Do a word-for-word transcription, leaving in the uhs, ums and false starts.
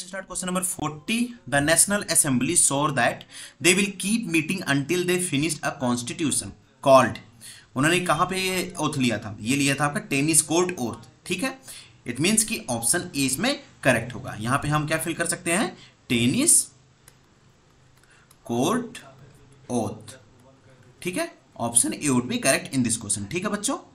start question number forty. The National Assembly swore that they will keep meeting until they finished a constitution called. उन्होंने कहाँ पे ये oath लिया था? ये लिया था आपका टेनिस कोर्ट ओथ. ठीक है, इट मीन्स कि ऑप्शन ए इसमें करेक्ट होगा. यहां पे हम क्या फिल कर सकते हैं? Tennis court oath. ठीक है, option A would be correct in this question. ठीक है बच्चों.